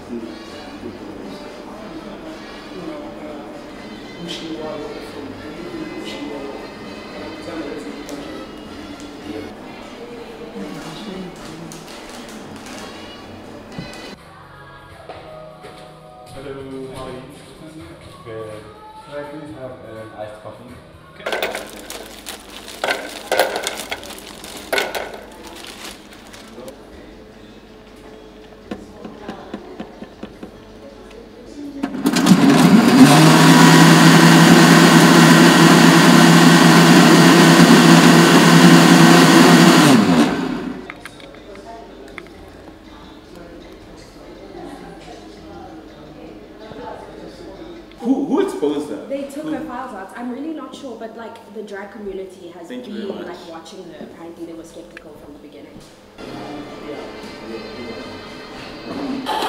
Hello, how are you? Good. Can I please have an iced coffee? Okay. Who exposed that? They took her files out. I'm really not sure, but like the drag community has Thank you been very much. like watching her. Apparently they were skeptical from the beginning.